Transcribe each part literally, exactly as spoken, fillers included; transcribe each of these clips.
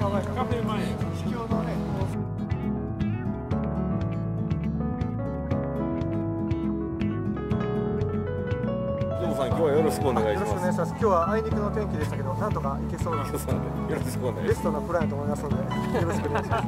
カフェカフェ前秘境のね。 さん、今日はよろしくお願いします。よろしくお願いします。 今日はあいにくの天気でしたけど、なんとか行けそうなので、 よろしくお願いします。 ベストなプランやと思いますので、よろしくお願いします。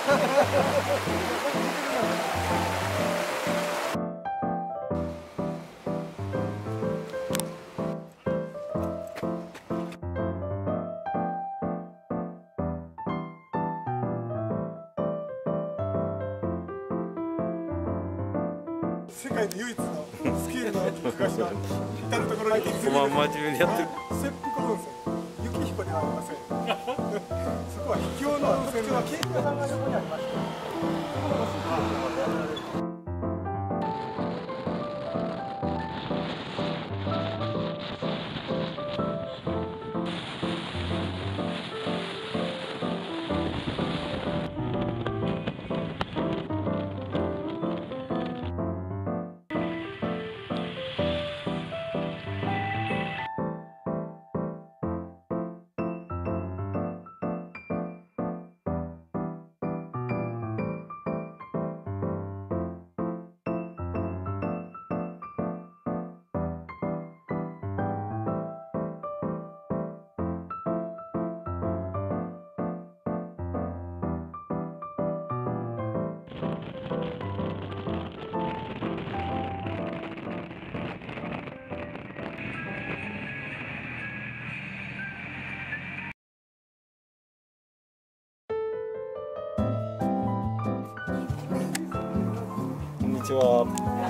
世界で唯一のスケールの東が至る所にそのまん真面目にやってる。 切腹温泉、雪彦ではありません。そこは秘境の温泉はケーキ屋さんが横にありまして、そこのご主人がやられる。 こんにちは。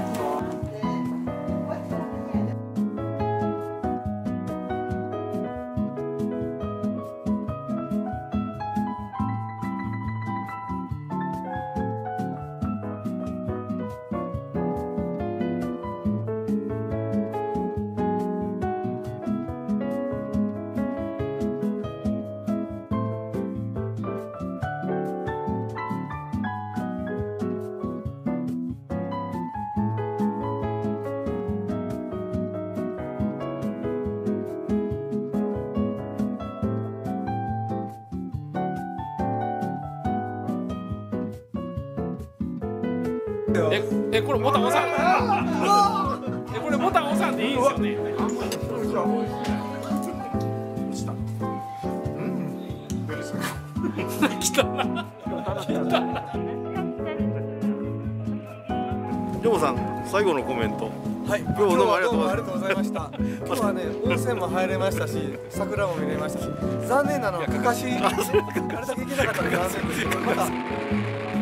え、え、これボタン押さん。え、これボタン押さんでいいんですよね。来たな。 ジョボさん、最後のコメント。 はい、今日はどうもありがとうございました。今日はね、温泉も入れましたし、桜も見れましたし、残念なのはかかし、あれだけ行けなかったので残念ですけど、また。